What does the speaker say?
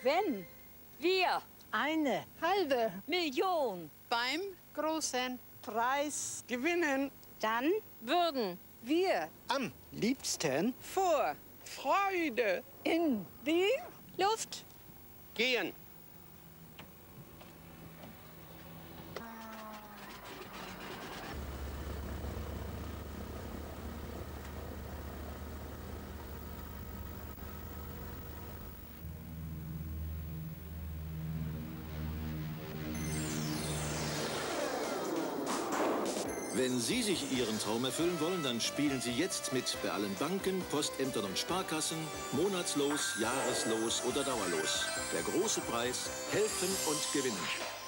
Wenn Wir eine halbe Million beim großen Preis Gewinnen dann würden wir am liebsten vor Freude in die Luft gehen. Wenn Sie sich Ihren Traum erfüllen wollen, dann spielen Sie jetzt mit bei allen Banken, Postämtern und Sparkassen, Monatslos, Jahreslos oder Dauerlos. Der große Preis: helfen und gewinnen.